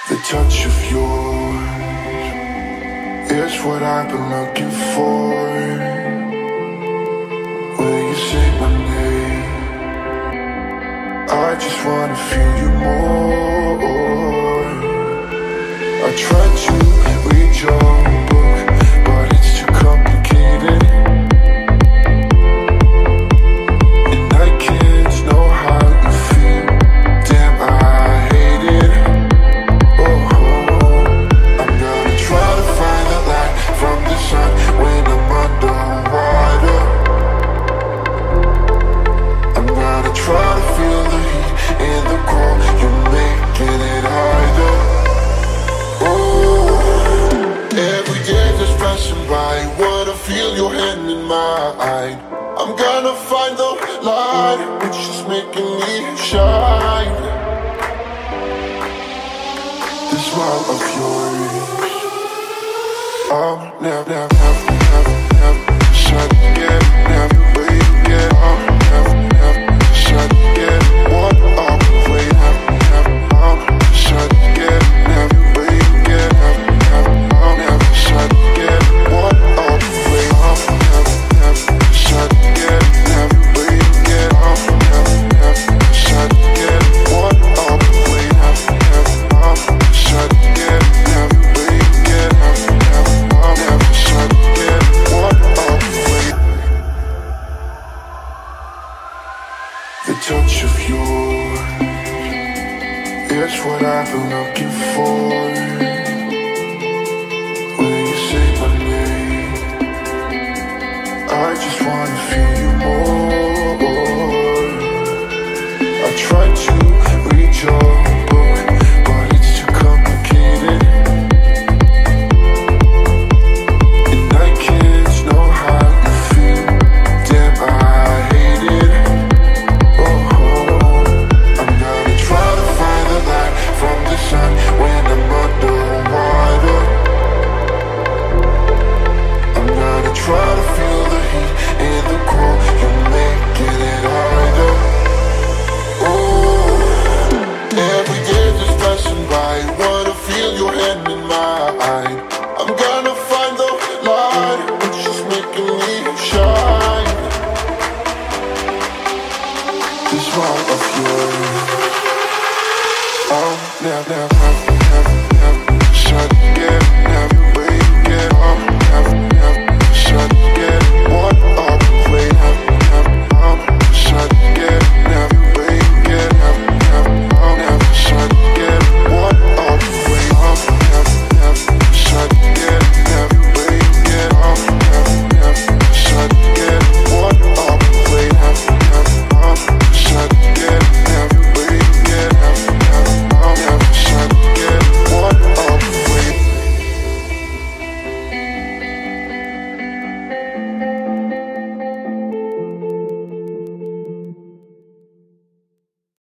The touch of yours is what I've been looking for. Will you say my name? I just wanna feel you more. I tried to read your book, but it's too complicated, and I can't know how you feel. Damn, I hate it. I'm gonna try to find the light from the sun when I'm underwater. I'm gonna try to feel the heat and the cold. You're making it harder. Every day just passing by, wanna feel your hand in mine. I'm gonna find the light, which is making me shine. The smile of yours, I'll never shut again. Never wait again. I'll never shut again. What I'll wait, I'll shut again. Never wait again. I'll never shut again. What I'll wait, I'll never shut again. Never wait again. I'll never shut again. What I'll wait, I'll shut again. Never wait again. I'll never shut again. What I'll wait. The touch of yours is what I've been looking for. Will you say my name? I just wanna feel you more. I tried to read your book, but it's too complicated, and I can't know how you feel. Damn, I hate it. I'm gonna try to find the light from the sun when I'm underwater. I'm gonna try to feel the heat and the cold. You're making it harder. Every day just passing by, wanna feel your hand in mine. I'm gonna find the light, which is making me shine. The smile of yours, I'll never shut again. Never wait again.